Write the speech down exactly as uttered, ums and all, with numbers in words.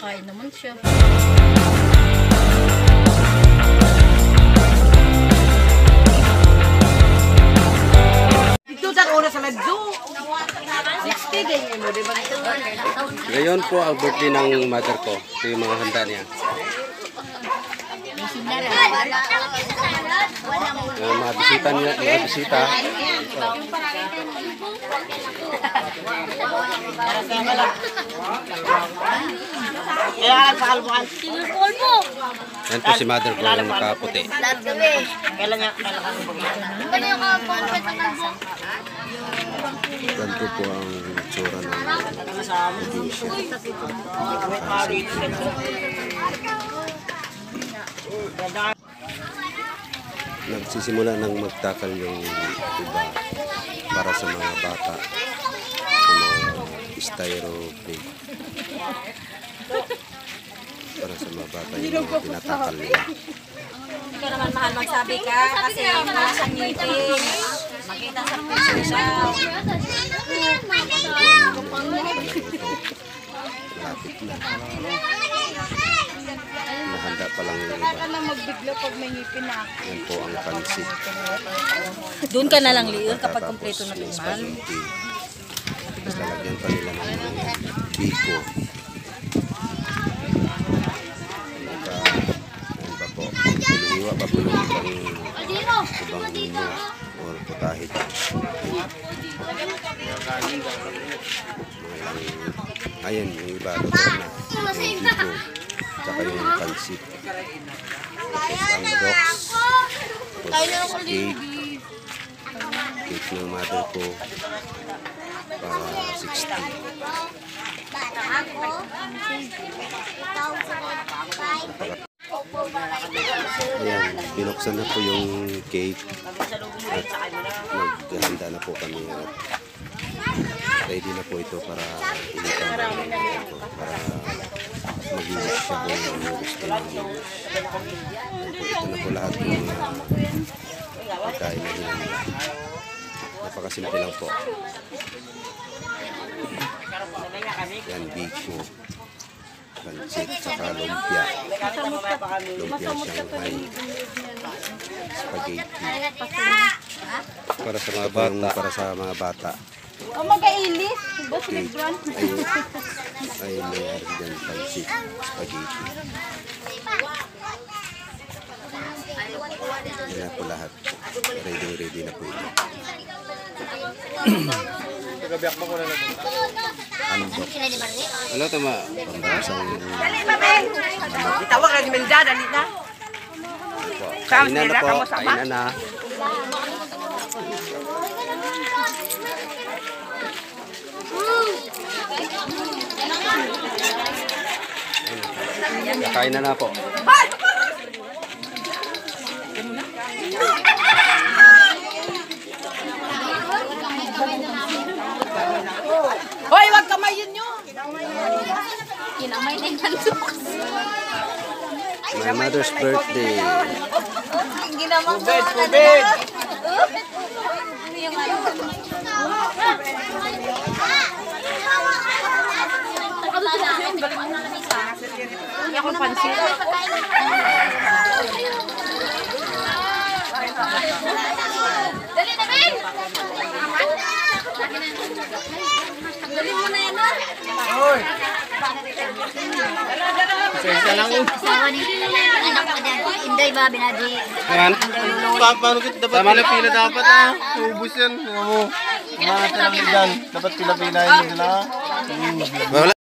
Kakain naman siya. Ito sa una sa medyo. sixty din mo, di ba? Ngayon po ang birthday ng mother ko. Ito yung mga handa niya. Uh, mga bisita niya, mga bisita. Kaya sa kalbukan. Yan po si mother ko yung nakaputi. Kailan niya? Kailan ka? Ganito po ang itsura ng nagsisimula ng magtakal yung iba para sa mga bata sa mga styrofoam para sa mga bata yung mga tinatakal nila. Hindi ka naman mahal magsabi ka kasi wala siyang ngipin. Makita sa puso siya. Lapit na. Nahanda pa lang yung iba. Magbigla pag may ngipin na. Yan po ang pansit. Doon ka na lang liur kapag kompleto na tumal. Tapos lalagyan pa nila ng biko. Yan pa po. Piliwa pa po yung ibang ibang nino or putahe dyan. Ayan, yung iba luto na. Yung biko. Tsaka yung pansit. Tapos ang box. Tapos cake. Cake ng mother ko. Para sixty. Ayan, binuksan na po yung cake. At maghahanda na po kami. At ready na po ito para initan na ito. Para mag-iwas siya kung ano gusto niya. Ito na po lahat ng pagkain na ginamit. Napakasimple lang po. Yan, biko, pansit, saka lumpia. Lumpia Shanghai. Spaghetti. Para sa mga bata. Para sa mga bata. O mag-ailis. Boss Lebron. Ay, may argan pansit. Spaghetti. Yan na po lahat. Ready ready na po ito. Unbox. Ano tama? Pambasang Itawag na di Melda, dali na. kainan na po. Kainan na. Kakain na na po. Hoy, wag kamayin nyo. Kinamay na yung handok. My mother's birthday. Ginamang Tubig, tubig. yung ano. Hindi ako pansin. Dali na, Ben! Dali mo na yan, ha? Hoy! Isa lang. Asawa ni anak ko dyan. Inday ba, Binaji? Ayan. Paano kita dapat pila-pila dapat ah. Ubus yan. Ano mo? Mga lang dyan. Dapat pila-pila yun sila. Wala.